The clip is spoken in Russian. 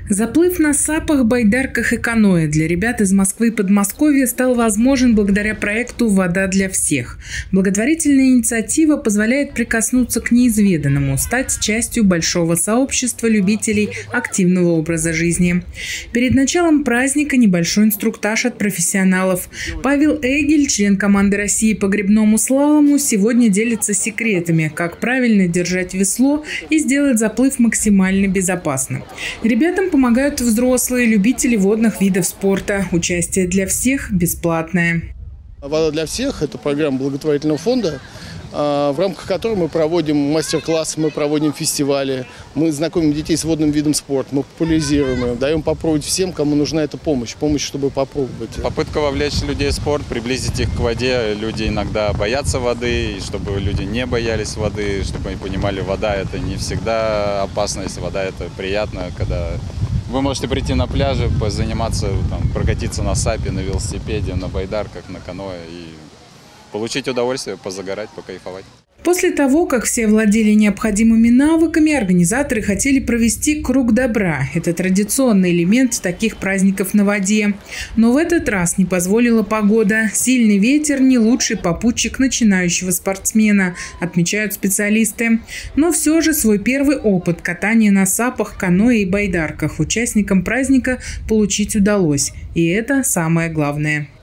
Заплыв на сапах, байдарках и каноэ для ребят из Москвы и Подмосковья стал возможен благодаря проекту «Вода для всех». Благотворительная инициатива позволяет прикоснуться к неизведанному, стать частью большого сообщества любителей активного образа жизни. Перед началом праздника небольшой инструктаж от профессионалов. Павел Эгель, член команды России по гребному слалому, сегодня делится секретами, как правильно держать весло и сделать заплыв максимально безопасным. Ребятам помогают взрослые любители водных видов спорта. Участие для всех бесплатное. «Вода для всех» – это программа благотворительного фонда, в рамках которой мы проводим мастер-классы, мы проводим фестивали, мы знакомим детей с водным видом спорта, мы популяризируем его, даем попробовать всем, кому нужна эта помощь, чтобы попробовать. Попытка вовлечь людей в спорт, приблизить их к воде. Люди иногда боятся воды, и чтобы люди не боялись воды, чтобы они понимали, вода – это не всегда опасность, вода – это приятно, когда вы можете прийти на пляже, позаниматься, прокатиться на сапе, на велосипеде, на байдарках, на каноэ и получить удовольствие, позагорать, покайфовать. После того, как все владели необходимыми навыками, организаторы хотели провести круг добра. Это традиционный элемент таких праздников на воде. Но в этот раз не позволила погода. Сильный ветер – не лучший попутчик начинающего спортсмена, отмечают специалисты. Но все же свой первый опыт катания на сапах, каноэ и байдарках участникам праздника получить удалось. И это самое главное.